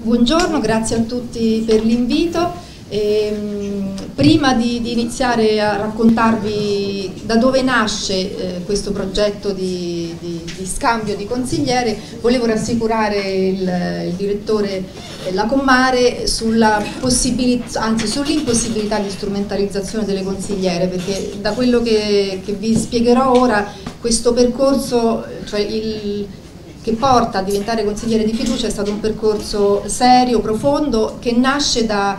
Buongiorno, grazie a tutti per l'invito. Prima di iniziare a raccontarvi da dove nasce questo progetto di scambio di consigliere, volevo rassicurare il direttore Lacommare sull'impossibilità di strumentalizzazione delle consigliere, perché da quello che vi spiegherò ora, questo percorso, che porta a diventare consigliere di fiducia, è stato un percorso serio, profondo, che nasce da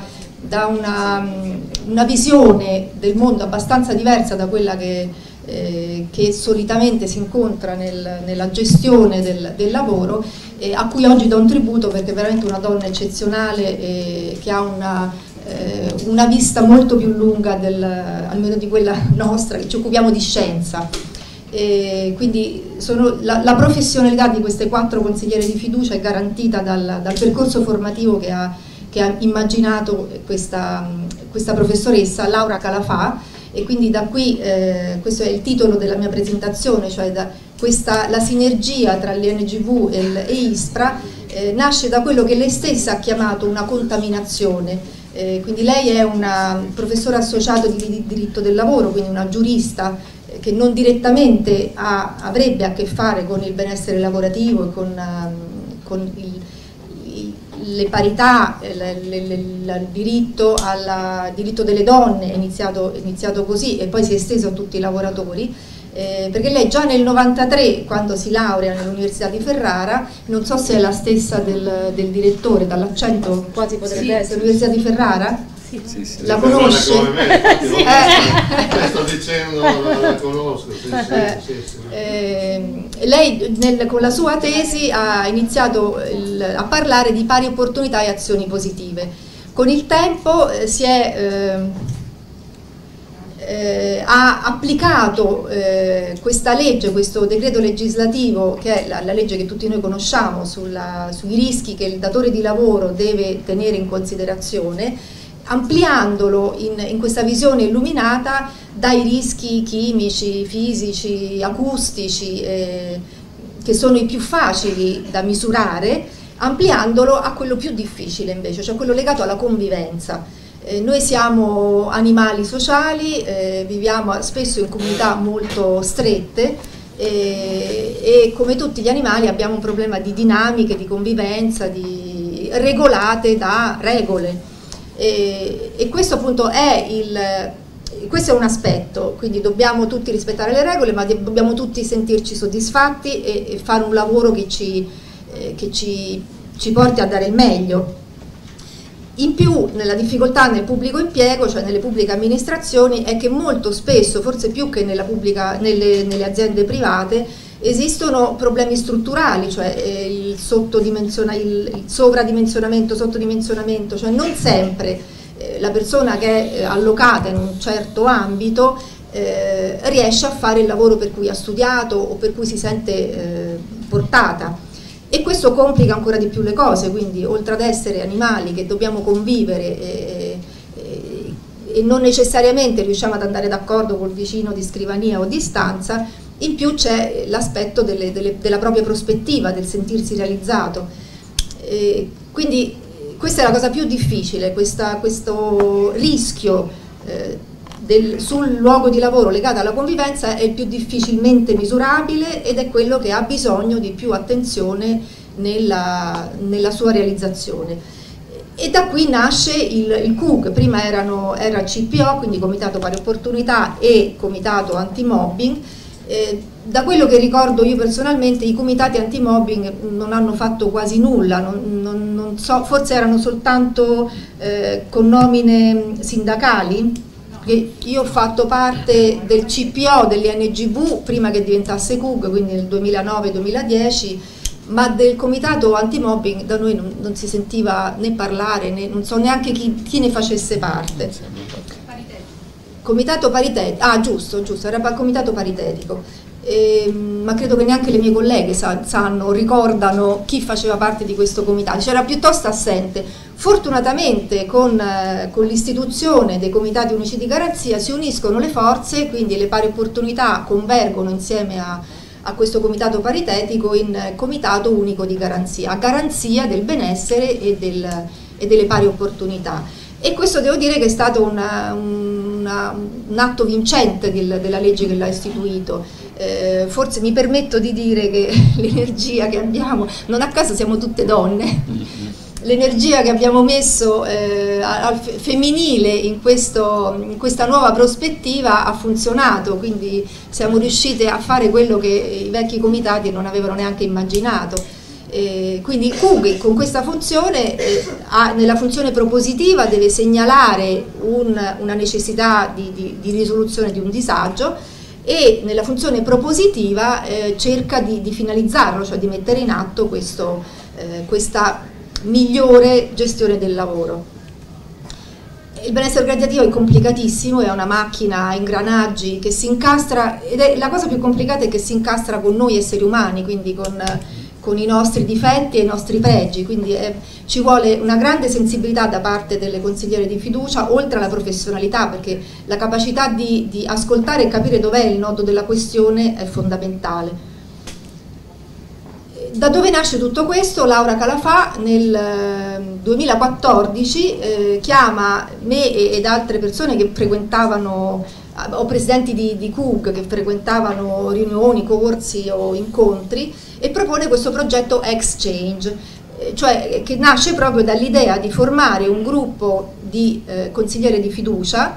una visione del mondo abbastanza diversa da quella che solitamente si incontra nella gestione del lavoro, a cui oggi do un tributo, perché è veramente una donna eccezionale che ha una vista molto più lunga almeno di quella nostra, che ci occupiamo di scienza. Quindi la professionalità di queste 4 consigliere di fiducia è garantita dal percorso formativo che ha immaginato questa professoressa Laura Calafà, e quindi da qui, questo è il titolo della mia presentazione, cioè la sinergia tra l'ENGV e ISPRA nasce da quello che lei stessa ha chiamato una contaminazione. Quindi lei è una professora associata di diritto del lavoro, quindi una giurista che non direttamente avrebbe a che fare con il benessere lavorativo e con le parità, il diritto delle donne, è iniziato così e poi si è esteso a tutti i lavoratori, perché lei già nel 93, quando si laurea nell'Università di Ferrara, non so se è la stessa del direttore, dall'accento quasi potrebbe essere, l'Università di Ferrara? Sì. La conosce? Come me, sto dicendo, la conosco. Lei con la sua tesi ha iniziato a parlare di pari opportunità e azioni positive. Con il tempo ha applicato questa legge, questo decreto legislativo, che è la legge che tutti noi conosciamo sui rischi che il datore di lavoro deve tenere in considerazione, ampliandolo in questa visione illuminata dai rischi chimici, fisici, acustici, che sono i più facili da misurare, ampliandolo a quello più difficile invece, cioè quello legato alla convivenza. Noi siamo animali sociali, viviamo spesso in comunità molto strette e come tutti gli animali abbiamo un problema di dinamiche, di convivenza, regolate da regole. E questo appunto questo è un aspetto, quindi dobbiamo tutti rispettare le regole, ma dobbiamo tutti sentirci soddisfatti e fare un lavoro che ci porti a dare il meglio. In più, nella difficoltà nel pubblico impiego, cioè nelle pubbliche amministrazioni, è che molto spesso, forse più che nelle aziende private, esistono problemi strutturali, cioè il sovradimensionamento, sottodimensionamento, cioè non sempre la persona che è allocata in un certo ambito riesce a fare il lavoro per cui ha studiato o per cui si sente portata, e questo complica ancora di più le cose. Quindi oltre ad essere animali che dobbiamo convivere e non necessariamente riusciamo ad andare d'accordo col vicino di scrivania o di stanza, in più c'è l'aspetto della propria prospettiva, del sentirsi realizzato. Quindi questa è la cosa più difficile, questo rischio sul luogo di lavoro legato alla convivenza è il più difficilmente misurabile ed è quello che ha bisogno di più attenzione nella sua realizzazione. E da qui nasce il CUG. Prima era CPO, quindi Comitato Pari Opportunità, e Comitato Antimobbing. Da quello che ricordo io personalmente, i comitati antimobbing non hanno fatto quasi nulla, non so, forse erano soltanto con nomine sindacali. Io ho fatto parte del CPO dell'INGV prima che diventasse CUG, quindi nel 2009-2010, ma del comitato antimobbing da noi non si sentiva né parlare, non so neanche chi ne facesse parte. Comitato paritetico, giusto, era il comitato paritetico, ma credo che neanche le mie colleghe ricordano chi faceva parte di questo comitato, c'era piuttosto assente. Fortunatamente con l'istituzione dei comitati unici di garanzia si uniscono le forze, quindi le pari opportunità convergono insieme a questo comitato paritetico in comitato unico di garanzia, a garanzia del benessere e delle pari opportunità. E questo devo dire che è stato un atto vincente della legge che l'ha istituito. Forse mi permetto di dire che l'energia che abbiamo, non a caso siamo tutte donne, l'energia che abbiamo messo al femminile in questa nuova prospettiva ha funzionato, quindi siamo riuscite a fare quello che i vecchi comitati non avevano neanche immaginato. Quindi il CUG con questa funzione, nella funzione propositiva deve segnalare una necessità di risoluzione di un disagio, e nella funzione propositiva cerca di finalizzarlo, cioè di mettere in atto questa migliore gestione del lavoro. Il benessere organizzativo è complicatissimo, è una macchina a ingranaggi che si incastra, ed la cosa più complicata è che si incastra con noi esseri umani, quindi con i nostri difetti e i nostri pregi, quindi ci vuole una grande sensibilità da parte delle consigliere di fiducia, oltre alla professionalità, perché la capacità di ascoltare e capire dov'è il nodo della questione è fondamentale. Da dove nasce tutto questo? Laura Calafà nel 2014 chiama me ed altre persone che frequentavano, o presidenti di CUG che frequentavano riunioni, corsi o incontri, e propone questo progetto Exchange, cioè che nasce proprio dall'idea di formare un gruppo di consiglieri di fiducia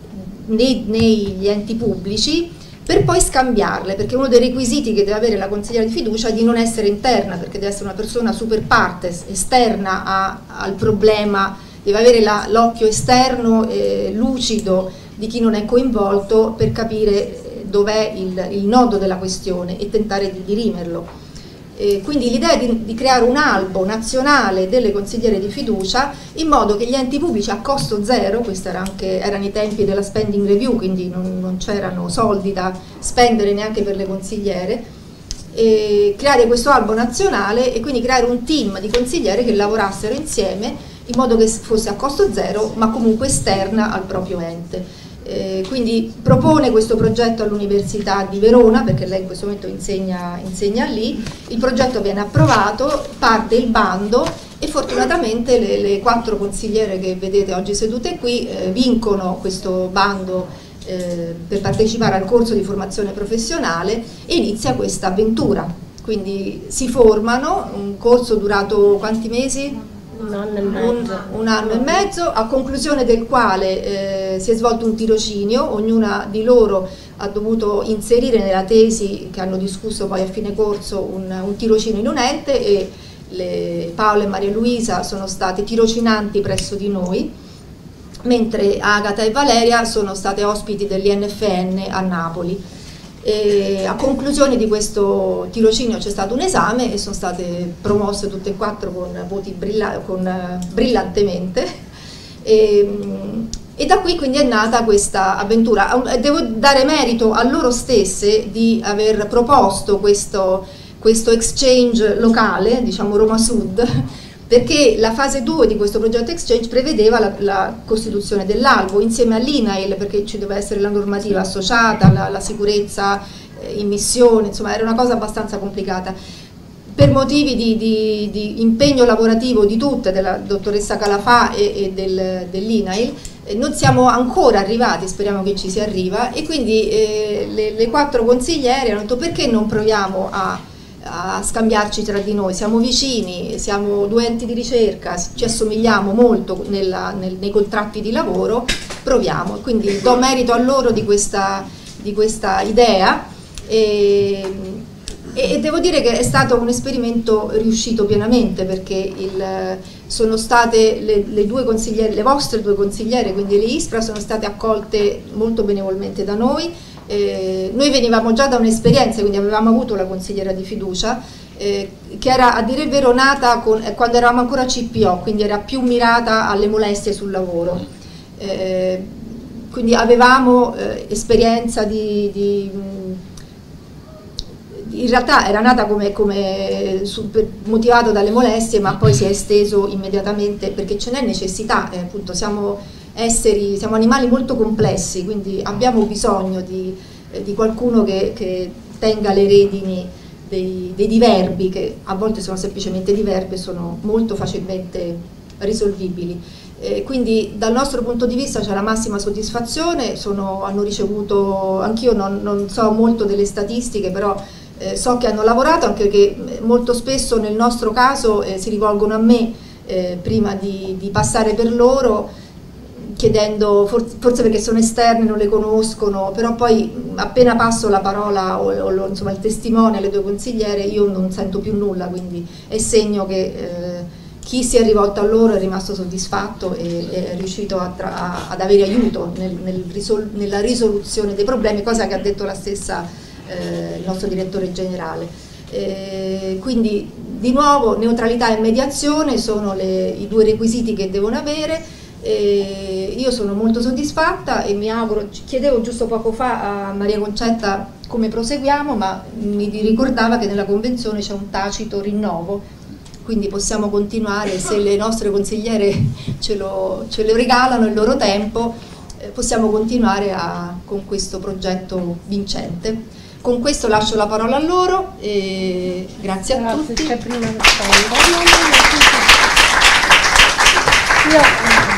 negli enti pubblici per poi scambiarle, perché uno dei requisiti che deve avere la consigliera di fiducia è di non essere interna, perché deve essere una persona super partes, esterna al problema, deve avere l'occhio esterno lucido di chi non è coinvolto per capire dov'è il nodo della questione e tentare di dirimerlo. Quindi l'idea è di creare un albo nazionale delle consigliere di fiducia, in modo che gli enti pubblici a costo zero, questi erano i tempi della spending review, quindi non c'erano soldi da spendere neanche per le consigliere, creare questo albo nazionale e quindi creare un team di consigliere che lavorassero insieme in modo che fosse a costo zero ma comunque esterna al proprio ente. Quindi propone questo progetto all'Università di Verona, perché lei in questo momento insegna lì. Il progetto viene approvato, parte il bando e fortunatamente le 4 consigliere che vedete oggi sedute qui vincono questo bando per partecipare al corso di formazione professionale, e inizia questa avventura. Quindi si formano, un corso durato quanti mesi? Un anno e mezzo. Un anno e mezzo, a conclusione del quale si è svolto un tirocinio. Ognuna di loro ha dovuto inserire nella tesi, che hanno discusso poi a fine corso, un tirocinio in un ente, e Paola e Maria Luisa sono state tirocinanti presso di noi, mentre Agata e Valeria sono state ospiti dell'INFN a Napoli. A conclusione di questo tirocinio c'è stato un esame e sono state promosse tutte e 4 con voti brillantemente, e da qui quindi è nata questa avventura. Devo dare merito a loro stesse di aver proposto questo exchange locale, diciamo Roma Sud, perché la fase 2 di questo progetto Exchange prevedeva la costituzione dell'albo insieme all'INAIL, perché ci doveva essere la normativa associata, la sicurezza in missione, insomma era una cosa abbastanza complicata. Per motivi di impegno lavorativo di tutte, della dottoressa Calafà e dell'INAIL, non siamo ancora arrivati, speriamo che ci si arriva, e quindi le 4 consigliere hanno detto: perché non proviamo a scambiarci tra di noi, siamo vicini, siamo 2 enti di ricerca, ci assomigliamo molto nei contratti di lavoro, proviamo. Quindi do merito a loro di questa idea, e devo dire che è stato un esperimento riuscito pienamente, perché sono state le vostre 2 consigliere, quindi le ISPRA, sono state accolte molto benevolmente da noi. Noi venivamo già da un'esperienza, quindi avevamo avuto la consigliera di fiducia che era, a dire il vero, nata quando eravamo ancora CPO, quindi era più mirata alle molestie sul lavoro, quindi avevamo esperienza in realtà era nata motivato dalle molestie, ma poi si è esteso immediatamente, perché ce n'è necessità, appunto siamo animali molto complessi, quindi abbiamo bisogno di qualcuno che tenga le redini dei diverbi, che a volte sono semplicemente diverbi e sono molto facilmente risolvibili. Quindi dal nostro punto di vista c'è la massima soddisfazione, hanno ricevuto, anch'io non so molto delle statistiche, però so che hanno lavorato, anche perché molto spesso nel nostro caso si rivolgono a me prima di passare per loro, chiedendo, forse perché sono esterni, non le conoscono, però poi appena passo la parola o insomma il testimone alle 2 consigliere io non sento più nulla, quindi è segno che chi si è rivolto a loro è rimasto soddisfatto e è riuscito ad avere aiuto nella risoluzione dei problemi, cosa che ha detto la stessa il nostro direttore generale. Quindi di nuovo neutralità e mediazione sono i 2 requisiti che devono avere. Io sono molto soddisfatta e mi auguro, chiedevo giusto poco fa a Maria Concetta come proseguiamo, ma mi ricordava che nella convenzione c'è un tacito rinnovo, quindi possiamo continuare, se le nostre consigliere ce lo regalano il loro tempo, possiamo continuare con questo progetto vincente. Con questo lascio la parola a loro e grazie a tutti. Io